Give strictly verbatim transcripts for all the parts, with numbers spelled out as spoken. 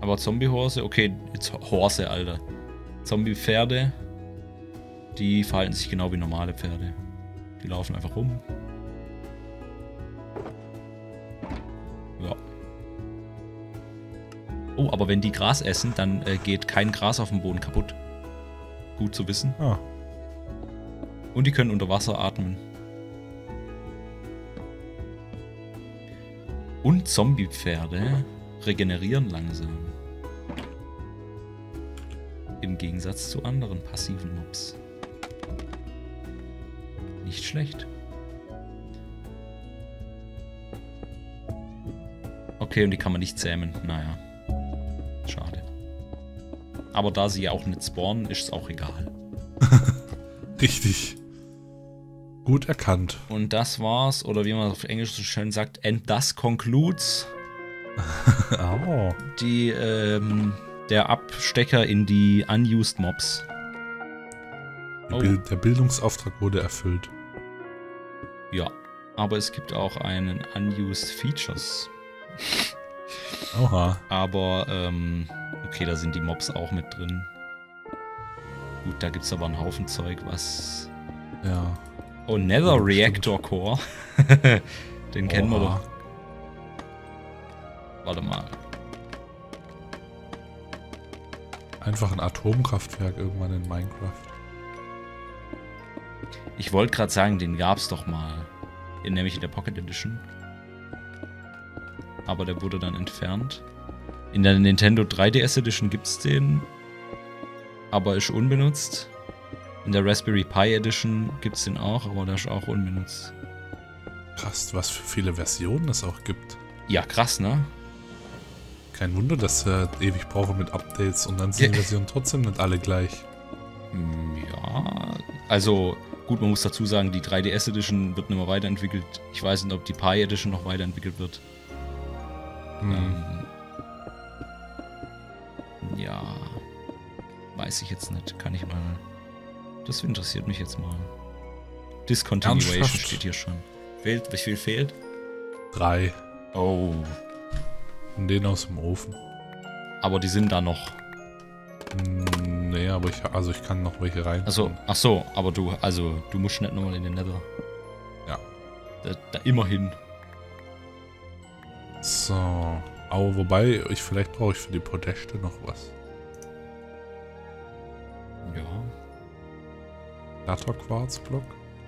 Aber Zombie-Horse, okay, jetzt Horse, Alter. Zombie-Pferde, die verhalten sich genau wie normale Pferde. Die laufen einfach rum. Ja. Oh, aber wenn die Gras essen, dann äh, geht kein Gras auf dem Boden kaputt. Gut zu wissen. Ah. Und die können unter Wasser atmen. Und Zombie-Pferde regenerieren langsam. Im Gegensatz zu anderen passiven Mobs. Nicht schlecht. Okay, und die kann man nicht zähmen. Naja. Schade. Aber da sie ja auch nicht spawnen, ist es auch egal. Richtig. Gut erkannt. Und das war's, oder wie man auf Englisch so schön sagt, and thus concludes Oh. die, ähm, der Abstecker in die Unused Mobs. Die Oh. Bild, der Bildungsauftrag wurde erfüllt. Ja, aber es gibt auch einen Unused Features. Oha. Aber, ähm, okay, da sind die Mobs auch mit drin. Gut, da gibt's aber einen Haufen Zeug, was... Ja. Oh, Nether Ja, Reactor Core. Den kennen wir Oha. doch. Warte mal. Einfach ein Atomkraftwerk irgendwann in Minecraft. Ich wollte gerade sagen, den gab's doch mal. In, nämlich in der Pocket Edition. Aber der wurde dann entfernt. In der Nintendo drei D S Edition gibt's den. Aber ist unbenutzt. In der Raspberry Pi Edition gibt's den auch, aber der ist auch unbenutzt. Krass, was für viele Versionen es auch gibt. Ja, krass, ne? Kein Wunder, dass er ewig braucht mit Updates und dann sind die Ja. Versionen trotzdem nicht alle gleich. Ja, also gut, man muss dazu sagen, die drei D S Edition wird nicht mehr weiterentwickelt. Ich weiß nicht, ob die Pi Edition noch weiterentwickelt wird. Hm. Ähm, ja, weiß ich jetzt nicht. Kann ich mal... Das interessiert mich jetzt mal. Discontinuation Ernsthaft? steht hier schon. Fehlt, wie viel fehlt? Drei. Oh, Und den aus dem Ofen. aber die sind da noch. Hm, nee, aber ich, also ich kann noch welche rein. Also, ach so, aber du, also du musst nicht nochmal in den Nether. Ja. Da, da immerhin. So. Aber wobei, ich vielleicht brauche ich für die Podeste noch was. Ja. Glatter Quarzblock.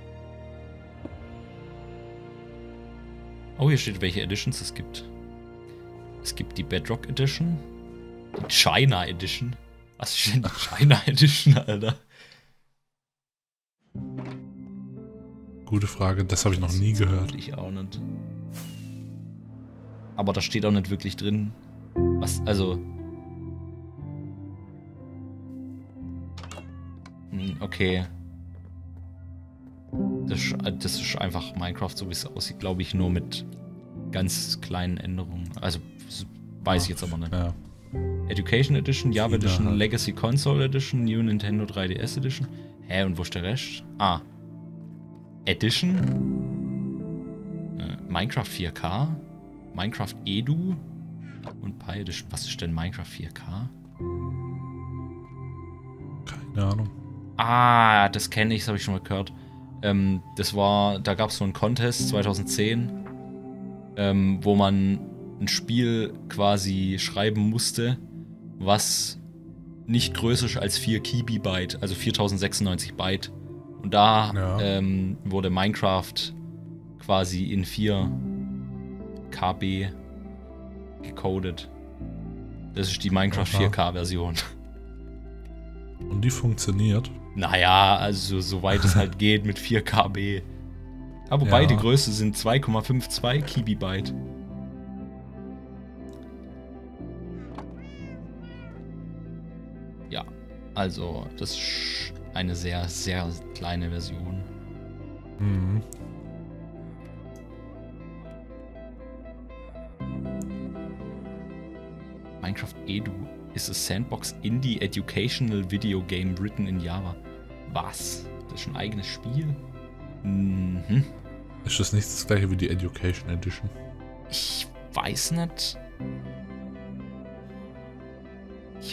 Oh, hier steht, welche Editions es gibt. Es gibt die Bedrock Edition. Die China Edition. Was ist denn die China Edition, Alter? Gute Frage, das habe ich noch nie gehört. Ich auch nicht. Aber da steht auch nicht wirklich drin. Was, also... Hm, okay. Das ist, das ist einfach Minecraft, so wie es aussieht, glaube ich, nur mit ganz kleinen Änderungen. Also, das weiß ich jetzt aber nicht. Ja. Education Edition, Java Wieder Edition, halt. Legacy Console Edition, New Nintendo drei D S Edition. Hä, und wo ist der Rest? Ah. Edition? Äh, Minecraft vier K? Minecraft Edu? Und Pi Edition. Was ist denn Minecraft vier K? Keine Ahnung. Ah, das kenne ich, das habe ich schon mal gehört. Ähm, das war, da gab es so einen Contest zwanzig zehn, ähm, wo man ein Spiel quasi schreiben musste, was nicht größer ist als vier Kibibyte, also viertausendsechsundneunzig Byte. Und da Ja. ähm, wurde Minecraft quasi in vier K B gecodet. Das ist die Minecraft Aha. vier K Version. Und die funktioniert. Naja, also soweit es halt geht mit vier K B. Aber wobei Ja. die Größe sind zwei Komma zweiundfünfzig Kibibyte. Ja, also das ist eine sehr, sehr kleine Version. Mhm. Minecraft Edu is a sandbox indie educational video game written in Java. Was? Das ist ein eigenes Spiel? Mhm. Ist das nicht das gleiche wie die Education Edition? Ich weiß nicht.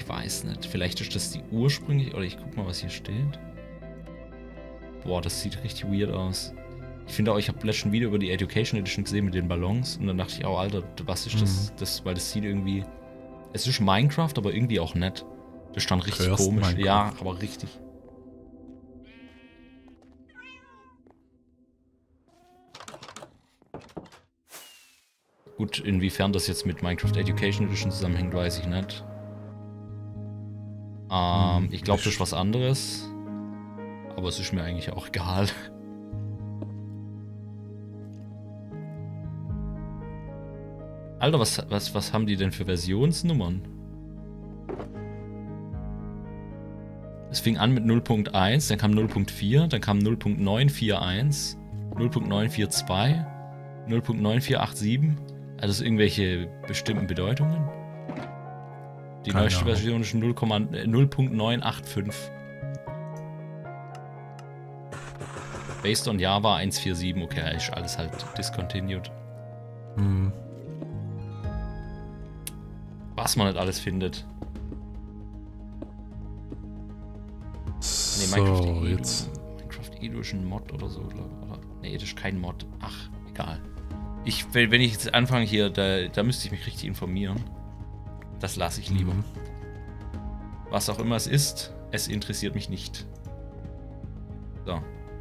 Ich weiß nicht. Vielleicht ist das die ursprünglich... Oder ich guck mal, was hier steht. Boah, das sieht richtig weird aus. Ich finde auch, ich habe letztens ein Video über die Education Edition gesehen mit den Ballons. Und dann dachte ich, oh Alter, was ist das? Mhm. das weil das sieht irgendwie... Es ist Minecraft, aber irgendwie auch nett. Das stand richtig Cursed komisch. Minecraft. Ja, aber richtig. Gut, inwiefern das jetzt mit Minecraft Education Edition zusammenhängt, weiß ich nicht. Ähm, ich glaube, das ist was anderes. Aber es ist mir eigentlich auch egal. Alter, was, was, was haben die denn für Versionsnummern? Es fing an mit null Punkt eins, dann kam null Punkt vier, dann kam null Punkt neun vier eins, null Punkt neun vier zwei, null Punkt neun vier acht sieben. Also irgendwelche bestimmten Bedeutungen? Die Keine neueste Ahnung. Version ist null Punkt neun acht fünf. Based on Java eins Punkt vier sieben, okay, ist alles halt discontinued. Hm. Was man nicht alles findet. Nee, So, Minecraft Edu, jetzt. Minecraft Edu ist ein Mod oder so, glaube ich. Oder, nee, das ist kein Mod. Ach, egal. Ich, wenn, wenn ich jetzt anfange hier, da, da müsste ich mich richtig informieren. Das lasse ich lieber. Mhm. Was auch immer es ist, es interessiert mich nicht. So.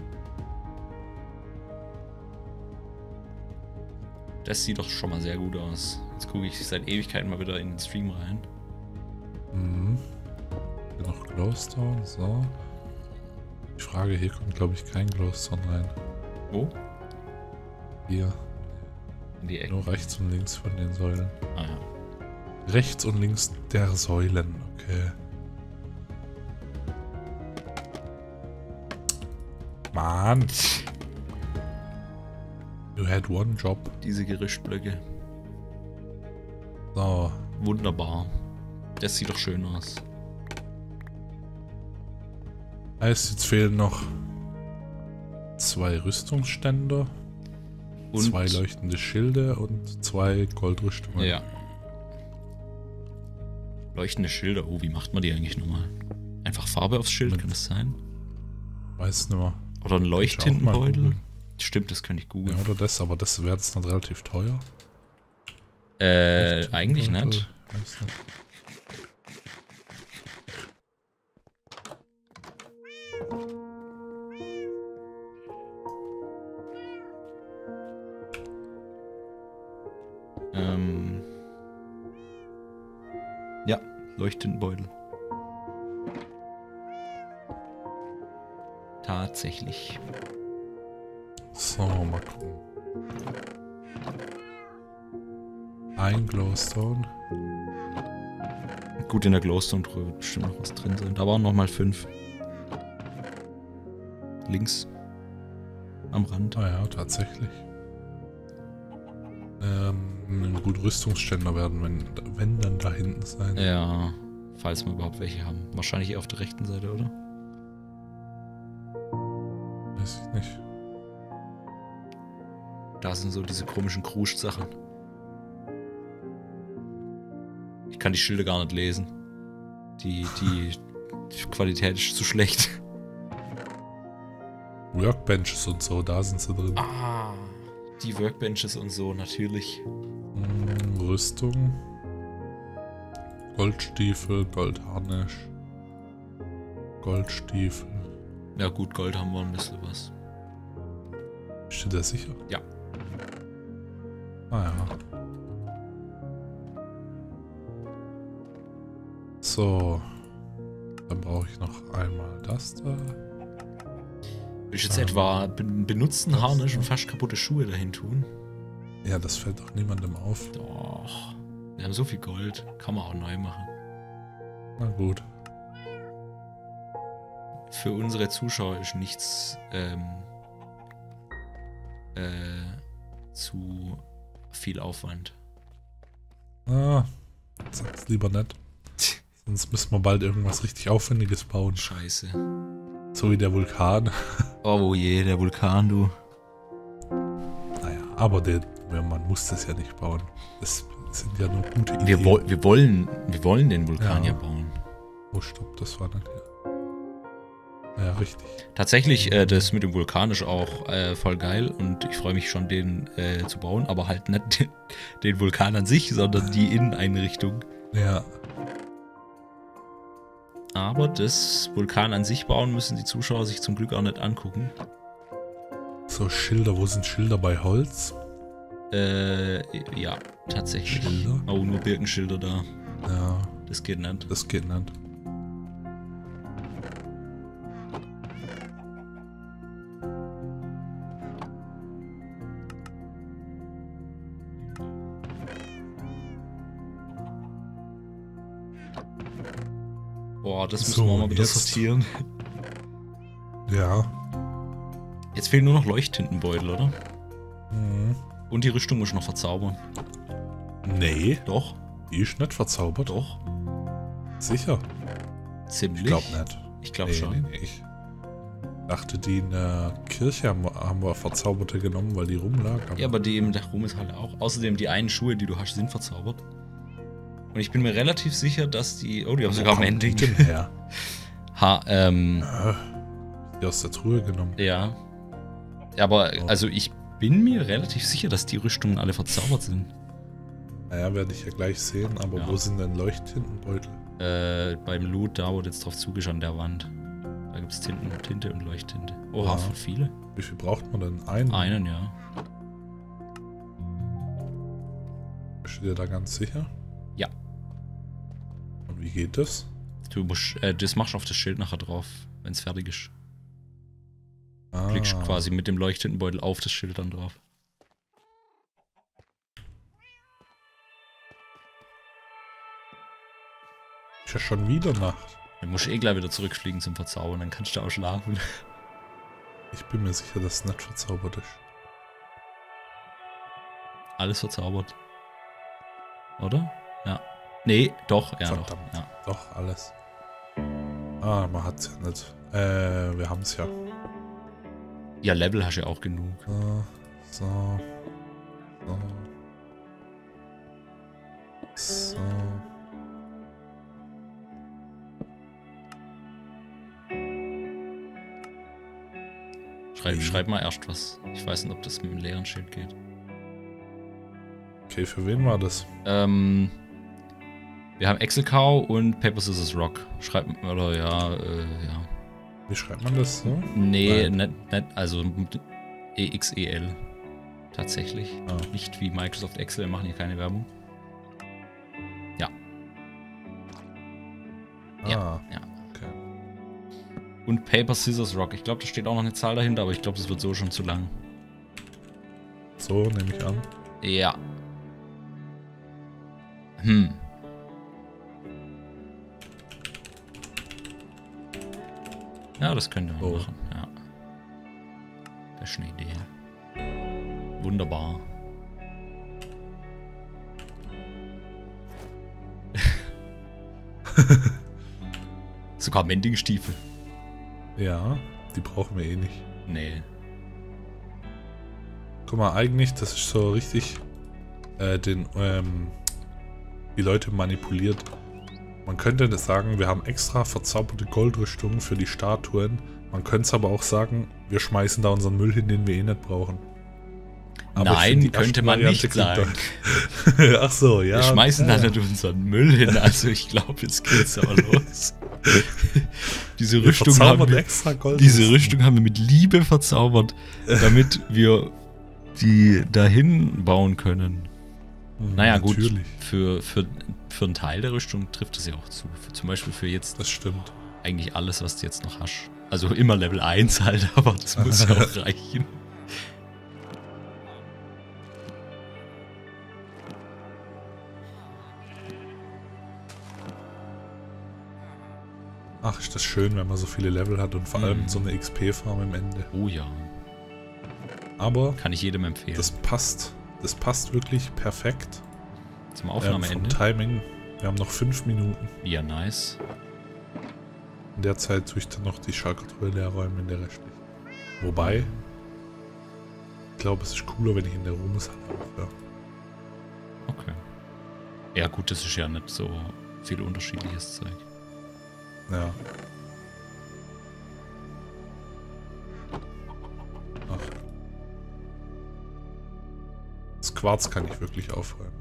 Das sieht doch schon mal sehr gut aus. Jetzt gucke ich seit Ewigkeiten mal wieder in den Stream rein. Mhm. Hier noch Glowstone, so. Die Frage, hier kommt glaube ich kein Glowstone rein. Wo? Hier. In die Ecke. Nur rechts und links von den Säulen. Ah ja. Rechts und links der Säulen, okay. Mann! You had one job. Diese Gerüstblöcke. So. Wunderbar. Das sieht doch schön aus. Heißt, jetzt fehlen noch zwei Rüstungsstände, Und zwei leuchtende Schilde und zwei Goldrüstungen. Ja. Leuchtende Schilder. Oh, wie macht man die eigentlich nochmal? Einfach Farbe aufs Schild, Mit- kann das sein? Weiß nicht mehr. Oder ein Ich auch mal Leuchttintenbeutel? googeln. Stimmt, das könnte ich Ja, googeln. oder das, aber das wäre jetzt dann relativ teuer. Äh, eigentlich Leuchttintenbeutel, nicht. weiß nicht. Ähm. Ja, Leuchttintenbeutel. Tatsächlich. So, mal gucken. Ein Glowstone. Gut, in der Glowstone-Truhe wird bestimmt noch was drin sein. Da waren nochmal fünf. Links. Am Rand. Ah ja, tatsächlich. Ähm, gut, Rüstungsständer werden, wenn, wenn dann da hinten sein. Ja, falls wir überhaupt welche haben. Wahrscheinlich eher auf der rechten Seite, oder? Weiß ich nicht. Da sind so diese komischen Krusch-Sachen. Ich kann die Schilder gar nicht lesen. Die, die, die Qualität ist zu schlecht. Workbenches und so, da sind sie drin. Ah, die Workbenches und so, natürlich. Hm, Rüstung. Goldstiefel, Goldharnisch. Goldstiefel. Ja gut, Gold haben wir ein bisschen was. Bist du da sicher? Ja. Ah ja. So. Dann brauche ich noch einmal das da. Will ich jetzt Ähm, etwa ben- benutzten Harnisch und fast kaputte Schuhe dahin tun? Ja, das fällt doch niemandem auf. Doch. Wir haben so viel Gold. Kann man auch neu machen. Na gut. Für unsere Zuschauer ist nichts ähm, äh, zu viel Aufwand. Ah, sag's lieber nicht. Sonst müssen wir bald irgendwas richtig Aufwendiges bauen. Scheiße. So wie der Vulkan. Oh je, der Vulkan, du. Naja, aber der, ja, man muss das ja nicht bauen. Das sind ja nur gute Ideen. Wir, wo wir, wollen, wir wollen den Vulkan ja, Ja. bauen. Oh, stopp, das war nicht hier. Ja, richtig. Tatsächlich, äh, das mit dem Vulkan ist auch äh, voll geil und ich freue mich schon, den äh, zu bauen, aber halt nicht den, den Vulkan an sich, sondern die Inneneinrichtung. Ja. Aber das Vulkan an sich bauen müssen die Zuschauer sich zum Glück auch nicht angucken. So, Schilder, wo sind Schilder bei Holz? Äh, ja, tatsächlich. Schilder? Oh, nur Birkenschilder da. Ja. Das geht nicht. Das geht nicht. Boah, das So, müssen wir mal wieder jetzt. sortieren. Ja. Jetzt fehlen nur noch Leuchttintenbeutel, oder? Mhm. Und die Rüstung muss ich noch verzaubern. Nee, Doch, die ist nicht verzaubert. doch. Sicher. Ziemlich. Ich glaube nicht. Ich glaube nee, schon. Nee, nee. Ich dachte, die in der Kirche haben wir, haben wir verzauberte genommen, weil die rumlag. Ja, aber die im Dach rum ist halt auch. Außerdem die einen Schuhe, die du hast, sind verzaubert. Und ich bin mir relativ sicher, dass die. Oh, die haben sogar am kommt Ending. die denn her? Ha, ähm. Äh, die aus der Truhe genommen. Ja. Aber, Oh. also ich bin mir relativ sicher, dass die Rüstungen alle verzaubert sind. Naja, werde ich ja gleich sehen, aber Ja. wo sind denn Leuchttintenbeutel? Äh, beim Loot, da wurde jetzt drauf zugesch an der Wand. Da gibt es Tinten, Tinte und Leuchttinte. Oha, Ja. voll viele. Wie viel braucht man denn? Einen? Einen, ja. Bist du dir da ganz sicher? Ja. Und wie geht das? Du musst, äh, das machst du auf das Schild nachher drauf, wenn es fertig ist. Ah, Klickst quasi mit dem Leuchttintenbeutel auf das Schild dann drauf. ist ja schon wieder Nacht. Dann musst du eh gleich wieder zurückfliegen zum Verzaubern, dann kannst du auch schlafen. Ich bin mir sicher, dass es nicht verzaubert ist. Alles verzaubert. Oder? Ja. Nee, doch, ja, Verdammt. doch. Ja. Doch, alles. Ah, man hat's ja nicht. Äh, wir haben's ja. ja, Level hast du ja auch genug. So, so, so. So. Schreib, Wie? schreib mal erst was. Ich weiß nicht, ob das mit dem leeren Schild geht. Okay, für wen war das? Ähm, wir haben Excel-Cow und Paper Scissors Rock. Schreib, oder ja, äh, ja. Wie schreibt man das so? Nee, Nein. nicht, nicht, also E X E L. Tatsächlich. Ah. Nicht wie Microsoft Excel, wir machen hier keine Werbung. Ja, Ja. Ah, ja. okay. Und Paper Scissors Rock. Ich glaube, da steht auch noch eine Zahl dahinter, aber ich glaube, das wird so schon zu lang. So, nehme ich an. Ja. Hm. Ja, das könnte man Oh. machen, ja. Das ist eine Idee. Wunderbar. Sogar Mending-Stiefel. Ja, die brauchen wir eh nicht. Nee. Guck mal, eigentlich, das ist so richtig äh, den, ähm, die Leute manipuliert. Man könnte das sagen, wir haben extra verzauberte Goldrüstungen für die Statuen. Man könnte es aber auch sagen, wir schmeißen da unseren Müll hin, den wir eh nicht brauchen. Aber ich Nein, find, die könnte erste man Variante nicht klingt sagen. doch- Ach so, ja. Wir schmeißen ja. da nicht unseren Müll hin, also ich glaube, jetzt geht's aber los. Diese Wir Rüstung, verzaubern haben wir, extra Gold. diese Rüstung haben wir mit Liebe verzaubert, damit wir die dahin bauen können. Hm, Naja, gut, Natürlich, für, für, für einen Teil der Rüstung trifft es ja auch zu. Für, zum Beispiel für jetzt das stimmt. eigentlich alles, was du jetzt noch hast. Also immer Level eins halt, aber das muss ja auch reichen. Ach, ist das schön, wenn man so viele Level hat und vor Mhm. allem so eine X P-Farm am Ende. Oh ja, Aber kann ich jedem empfehlen. das passt. Das passt wirklich perfekt. Zum Ähm, vom Aufnahmeende. Timing. Wir haben noch fünf Minuten. Ja, nice. In der Zeit tue ich dann noch die Schalkertruhe leer räumen in der restlichen. Wobei, ich glaube, es ist cooler, wenn ich in der Ruhmeshalle aufhöre. Okay. Ja gut, das ist ja nicht so viel unterschiedliches Zeug. Ja. Ach. Das Quarz kann ich wirklich aufräumen.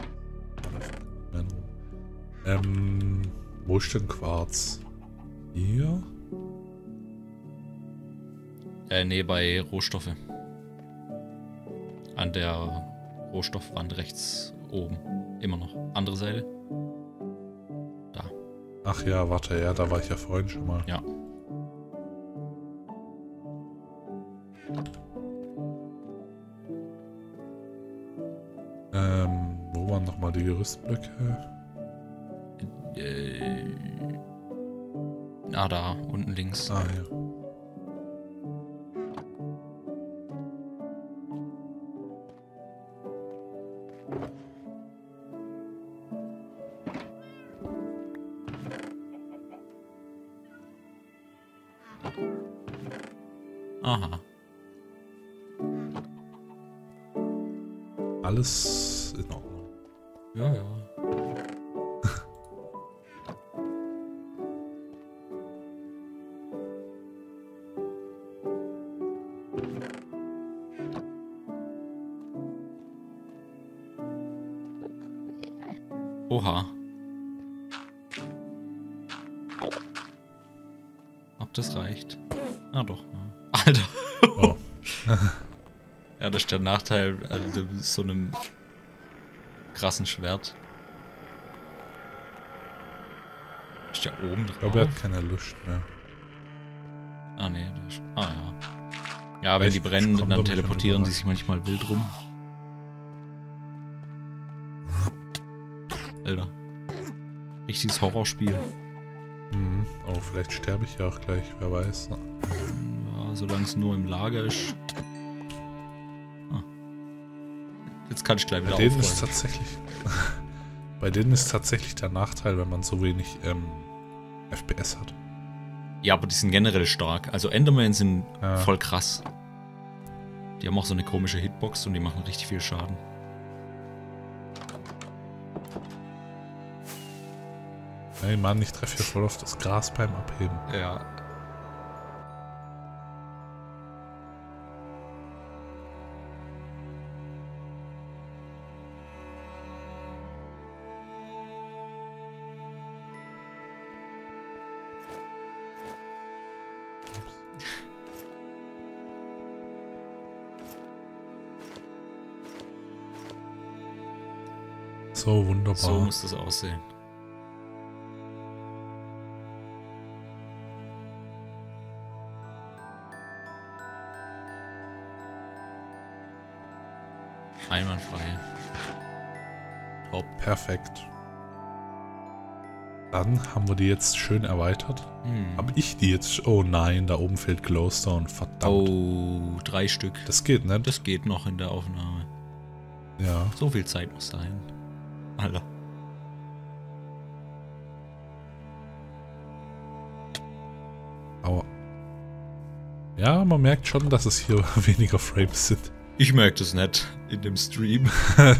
Ähm, wo ist denn Quarz? Hier? Äh, nee, bei Rohstoffe. An der Rohstoffwand rechts oben. Immer noch. Andere Seite. Da. Ach ja, warte, ja, da war ich ja vorhin schon mal. Ja. Ähm, wo waren nochmal die Gerüstblöcke? Äh, ah, da, unten links. Ah, ja. Aha. Alles in Ordnung. Ja, ja. Oha. Ob das reicht? Ah doch. Ja. Alter. Oh. Ja, das ist der Nachteil also so einem krassen Schwert. Ist der oben drauf? Ich glaube, er hat keine Lust mehr. Ah ne, der ist... Ah ja. Ja, wenn Ich die brennen, komm dann doch nicht teleportieren rüber. die sich manchmal wild rum. Alter. Richtiges Horrorspiel. Mhm. Oh, vielleicht sterbe ich ja auch gleich, wer weiß. Ja, solange es nur im Lager ist. Ah. Jetzt kann ich gleich wieder Bei denen ist aufräumen. tatsächlich... Bei denen ist tatsächlich der Nachteil, wenn man so wenig ähm, F P S hat. Ja, aber die sind generell stark. Also Endermen sind Ja. voll krass. Die haben auch so eine komische Hitbox und die machen richtig viel Schaden. Ey Mann, ich treffe hier voll auf das Gras beim Abheben. Ja. So wunderbar. So muss das aussehen. Einwandfrei. Top. Perfekt. Dann haben wir die jetzt schön erweitert. Hm. Hab ich die jetzt... Oh nein, da oben fehlt Glowstone. Verdammt. Oh, drei Stück. Das geht nicht. Das geht noch in der Aufnahme. Ja. So viel Zeit muss sein. Alter. Aber... Ja, man merkt schon, dass es hier weniger Frames sind. Ich merke das nicht in dem Stream.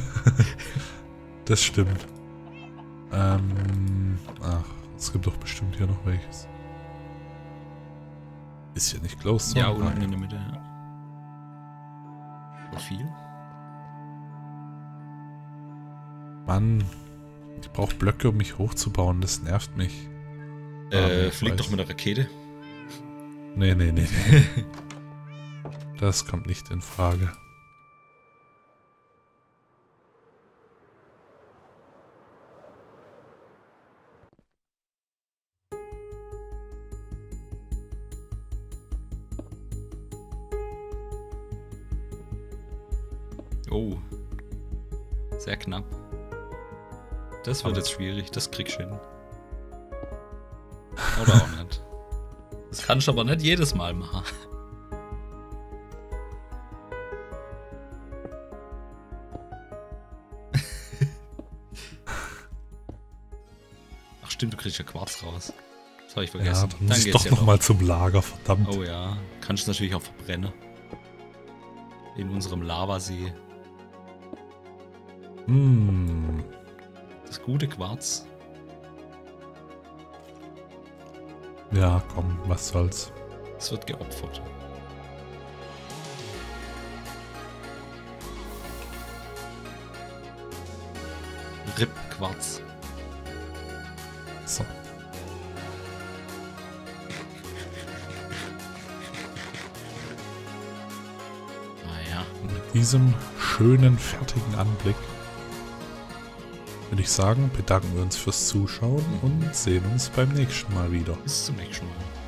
Das stimmt. Ähm... Ach, es gibt doch bestimmt hier noch welches. Ist hier nicht Glowstone? Ja, unten Nein. in der Mitte, ja. So viel? Mann, ich brauche Blöcke, um mich hochzubauen. Das nervt mich. Äh, ich flieg weiß. doch mit der Rakete. Nee, nee, nee, nee. Das kommt nicht in Frage. Oh. Sehr knapp. Das wird jetzt schwierig, das kriegst du hin. Oder auch nicht. Das kannst du aber nicht jedes Mal machen. Ach stimmt, du kriegst ja Quarz raus. Das habe ich Ja, vergessen. dann muss ich geht's doch ja noch mal zum Lager, verdammt. Oh ja, kannst du natürlich auch verbrennen. In unserem Lavasee. Hm. Das gute Quarz. Ja, komm, was soll's. Es wird geopfert. R I P Quarz. So. Naja. Und mit diesem schönen, fertigen Anblick würde ich sagen, bedanken wir uns fürs Zuschauen und sehen uns beim nächsten Mal wieder. Bis zum nächsten Mal.